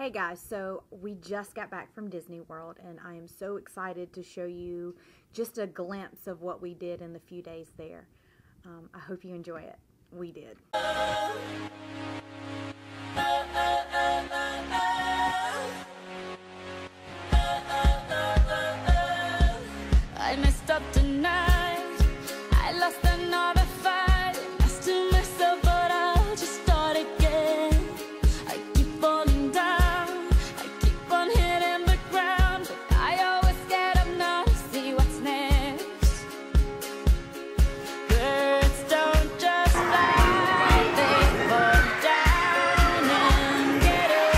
Hey guys, so we just got back from Disney World and I am so excited to show you just a glimpse of what we did in the few days there. I hope you enjoy it. We did. I messed up tonight. I lost another fight. I still mess up, but I'll just start again. I keep falling down. I keep on hitting the ground, but I always get up now to see what's next. Birds don't just fly, they fall down and get up.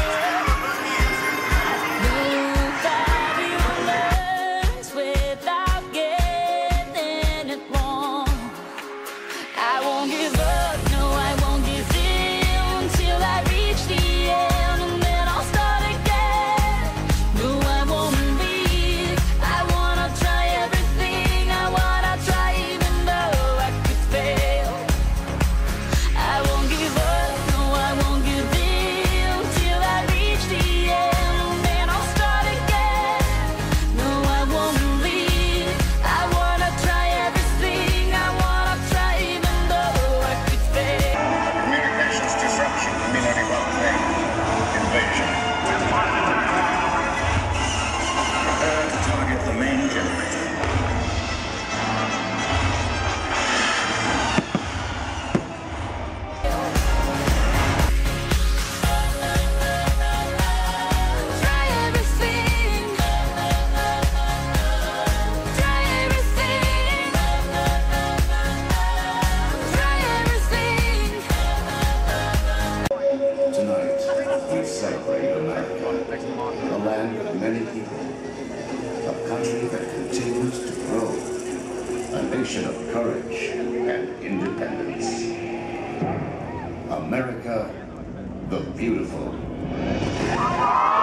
Nobody learns without getting it wrong. I won't give up, no I won't give in till I reach the end, and then I'll start again. No, I won't leave. I wanna try everything. I wanna try even though I could fail. I won't give up, no I won't give in till I reach the end, and then I'll start again. No, I won't leave. I wanna try everything. I wanna try even though I could fail. Communications disruption, Millennium Thing. Invasion. Prepare to target the main generator. Try everything. Try everything. Try everything. Tonight, we celebrate America, a land of many people, a country that continues to grow, a nation of courage and independence. America, the beautiful.